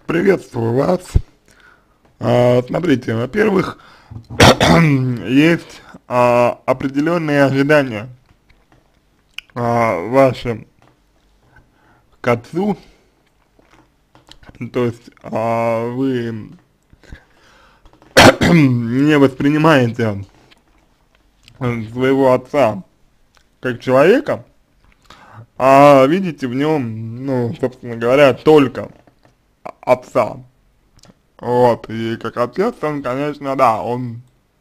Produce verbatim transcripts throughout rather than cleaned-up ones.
Приветствую вас. А, смотрите, во-первых, есть а, определенные ожидания а, ваши к отцу, то есть а, вы не воспринимаете своего отца как человека, а видите в нем, ну, собственно говоря, только отца. Вот, и как отец он, конечно, да, он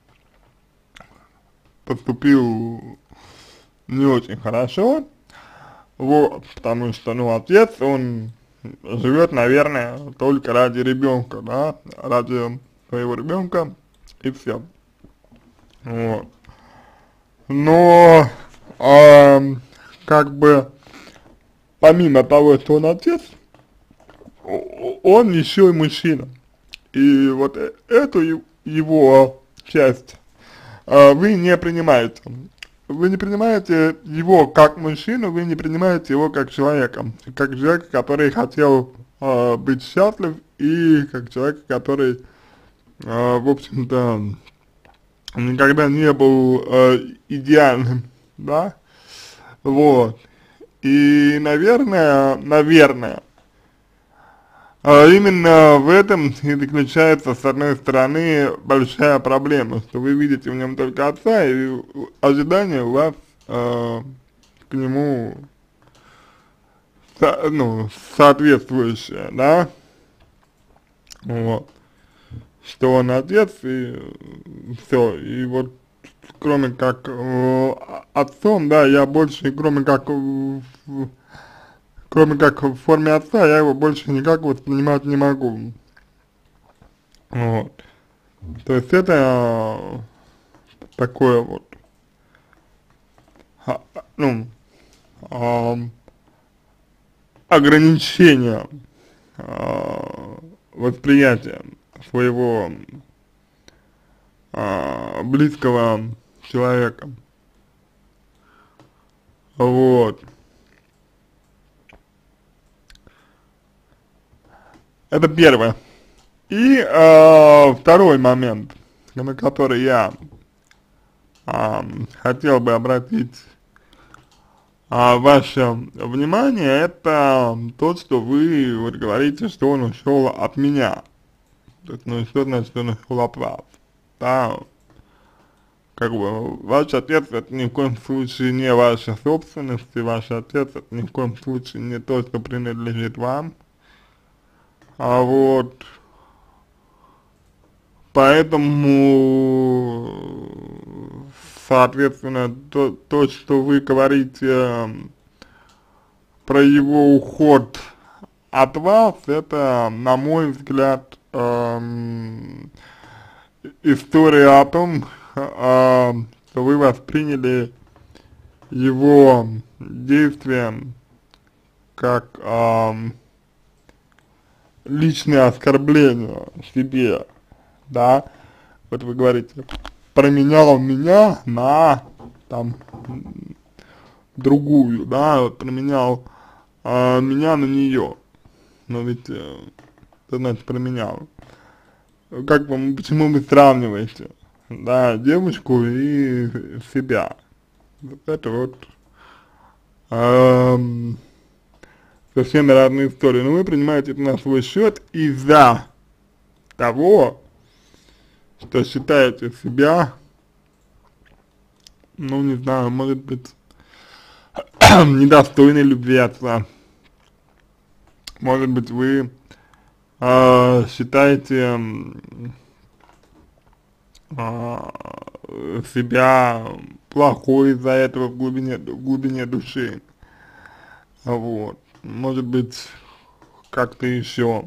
поступил не очень хорошо, вот, потому что, ну, отец, он живет, наверное, только ради ребенка, да, ради своего ребенка, и все, вот. Но, а, как бы, помимо того, что он отец, о- он еще и мужчина, и вот э- эту е- его часть а, вы не принимаете. Вы не принимаете его как мужчину, вы не принимаете его как человека, как человека, который хотел э, быть счастлив, и как человека, который, э, в общем-то, никогда не был э, идеальным, да, вот. И, наверное, наверное, а именно в этом и заключается, с одной стороны, большая проблема, что вы видите в нем только отца, и ожидания у вас э, к нему, со, ну, соответствующие, да, вот, что он отец, и все, и вот кроме как э, отцом, да, я больше, кроме как в, в- кроме как в форме отца, я его больше никак воспринимать не могу, вот. То есть это э, такое вот, а, а, ну, ам, ограничение а, восприятия своего а, близкого человека. Вот. Это первое. И а, второй момент, на который я а, хотел бы обратить а, ваше внимание, это то, что вы вот говорите, что он ушел от меня. То есть, ну, что значит, он ушел от вас? Да, как бы, ваш отец это ни в коем случае не ваша собственность, и ваш отец это ни в коем случае не то, что принадлежит вам. А вот, поэтому, соответственно, то, то что вы говорите про его уход от вас, это, на мой взгляд, эм, история о том, э, что вы восприняли его действия как э, личное оскорбление себе, да, вот вы говорите, променял меня на, там, другую, да, вот променял э, меня на нее, но ведь, э, что значит променял? Как вам, почему вы сравниваете, да, девушку и себя? Вот это вот эм, совсем разные истории. Но вы принимаете это на свой счет из-за того, что считаете себя, ну, не знаю, может быть, недостойной любви отца. Может быть, вы э, считаете м, а, себя плохой из-за этого в глубине, в глубине души. Вот. Может быть, как-то еще.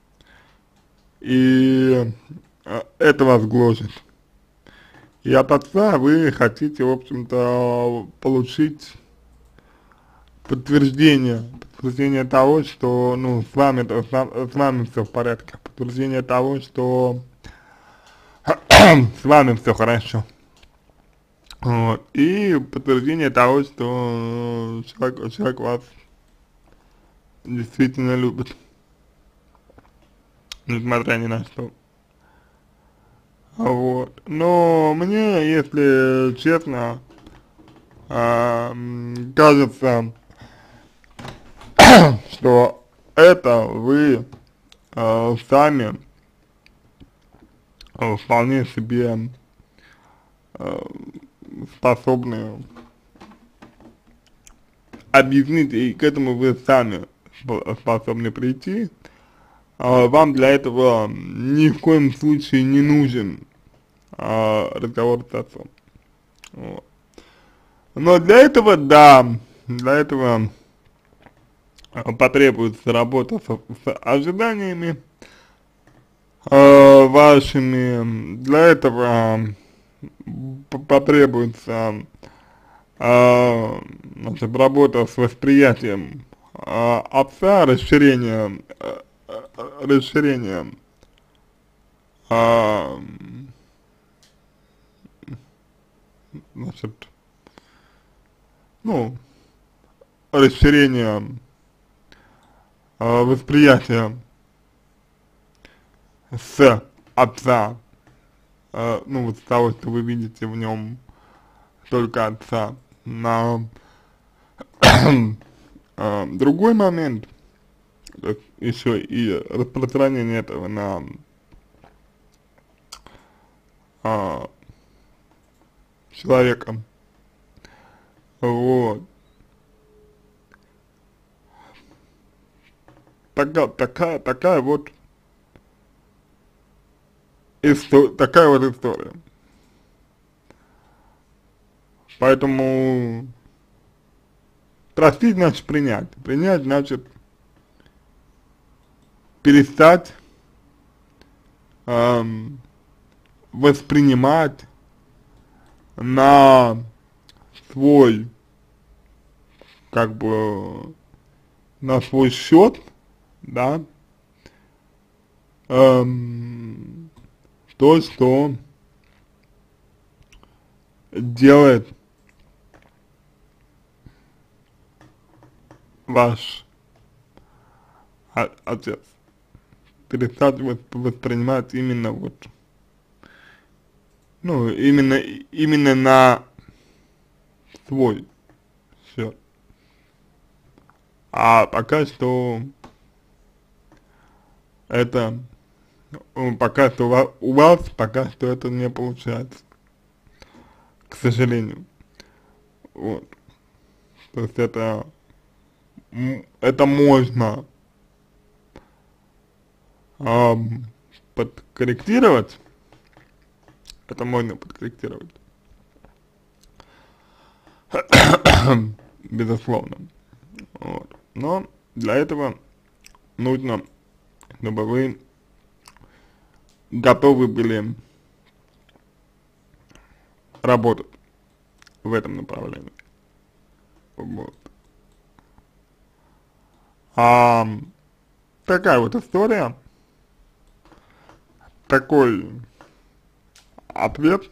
И э, это вас гложет. И от отца вы хотите, в общем-то, получить подтверждение, подтверждение того, что, ну, с вами, с, ва- с вами все в порядке, подтверждение того, что с вами все хорошо. Вот. И подтверждение того, что человек, человек вас действительно любит. несмотря ни на что. Вот. Но мне, если честно, а, м, кажется, что это вы а, сами а, вполне себе а, способны объяснить, и к этому вы сами спо- способны прийти. А, вам для этого ни в коем случае не нужен а, разговор с отцом. Вот. Но для этого, да, для этого а, потребуется работа с, с ожиданиями а, вашими. Для этого п- потребуется а, значит, работа с восприятием а, отца, расширение, а, а, расширение а, значит, ну, расширение а, восприятия с отца, а, ну, вот с того, что вы видите в нем только отца, на а, другой момент, еще и распространение этого на а, человека, вот, такая, такая, такая вот история, такая вот история, поэтому простить значит принять, принять значит перестать эм, воспринимать на свой, как бы, на свой счет, да, эм, то, что делает ваш о- отец. Перестать вос- воспринимать именно вот, ну, именно, именно на свой счет. А пока что это, ну, пока что у вас, у вас пока что это не получается, к сожалению. Вот. То есть это, м, это можно ам, подкорректировать, это можно подкорректировать, безусловно. Вот. Но для этого нужно, чтобы вы готовы были работать в этом направлении. Вот. А такая вот история, такой ответ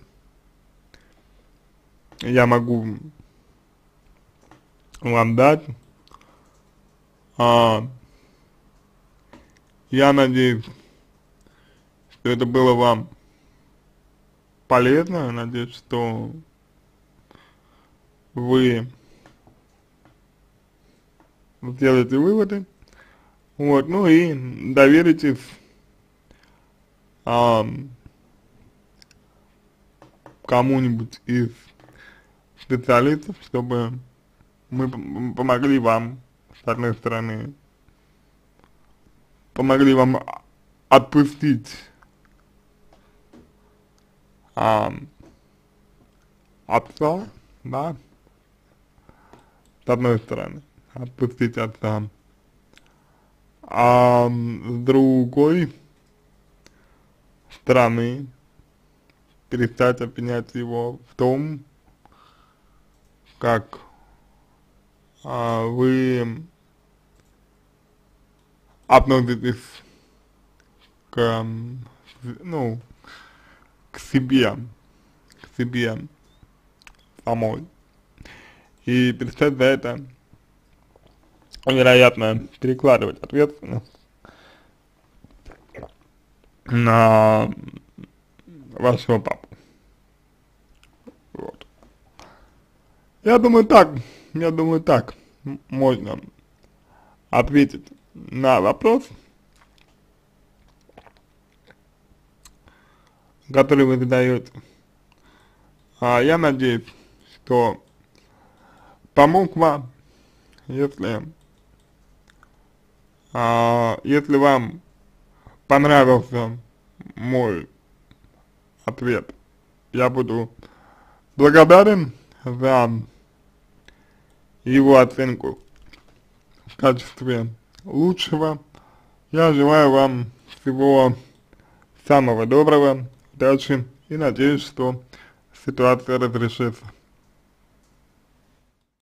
я могу вам дать. А, я надеюсь, что это было вам полезно. Я надеюсь, что вы сделаете выводы. Вот, ну и доверитесь а, кому-нибудь из специалистов, чтобы мы пом- помогли вам, с одной стороны, помогли вам а- отпустить а, отца, да, с одной стороны, отпустить отца, а с другой стороны, перестать обвинять его в том, как а, вы относитесь к, м, с- ну, к себе, к себе самой. И перестать за это, вероятно, перекладывать ответственность на вашего папу. Вот. Я думаю так, я думаю так можно ответить на вопрос, который вы задаете. А я надеюсь, что помог вам, если, а, если вам понравился мой ответ, я буду благодарен за его оценку в качестве лучшего. Я желаю вам всего самого доброго, удачи и надеюсь, что ситуация разрешится.